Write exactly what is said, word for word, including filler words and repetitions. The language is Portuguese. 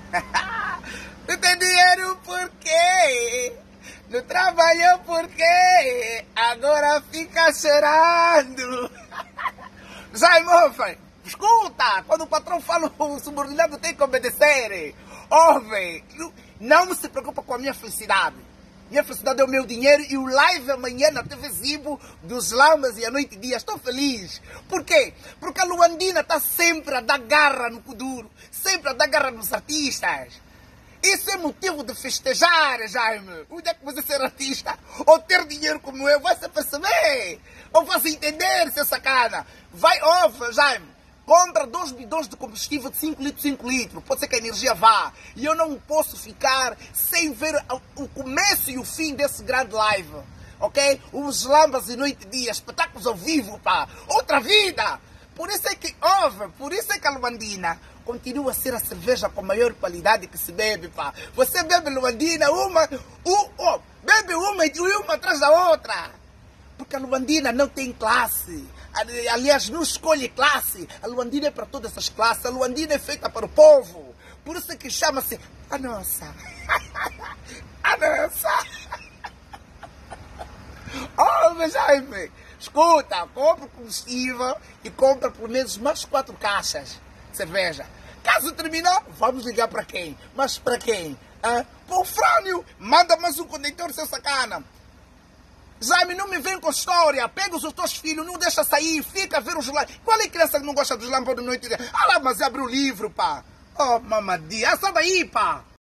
Não tem dinheiro por quê? Não trabalhou por quê? Agora fica chorando. Jaime, ouve, escuta, quando o patrão fala, o subordinado tem que obedecer. Ouve, não se preocupa com a minha felicidade. Minha felicidade é o meu dinheiro e o live amanhã na T V Zibo dos Lamas e a Noite e Dia. Estou feliz. Por quê? Porque a Luandina está sempre a dar garra no Kuduro, sempre a dar garra nos artistas. Isso é motivo de festejar, Jaime. O dia que você ser artista ou ter dinheiro como eu, vai se perceber. Ou vai se entender, seu sacana. Vai, ouve, Jaime. Compra dois bidões de combustível de cinco litros, cinco litros. Pode ser que a energia vá. E eu não posso ficar sem ver o começo e o fim desse grande live. Ok? Os Lambas e Noite e Dia, espetáculos ao vivo, pá. Outra vida. Por isso é que, ouve, por isso é que a Luandina continua a ser a cerveja com maior qualidade que se bebe, pá. Você bebe Luandina, uma, um, oh, bebe uma e uma atrás da outra. Porque a Luandina não tem classe. Aliás, não escolhe classe. A Luandina é para todas as classes. A Luandina é feita para o povo. Por isso é que chama-se a nossa. A nossa. Oh, Jaime, escuta, compra combustível e compra pelo menos mais quatro caixas de cerveja. Caso terminar, vamos ligar para quem? Mas para quem? Ah, para o Frânio. Manda mais um contentor, seu sacana. Jaime, não me vem com história. Pega os teus filhos, não deixa sair, fica a ver os lampos. Qual é a criança que não gosta dos lampos de noite? Ah lá, mas abre o livro, pá. Oh, mamadia, sai daí, pá.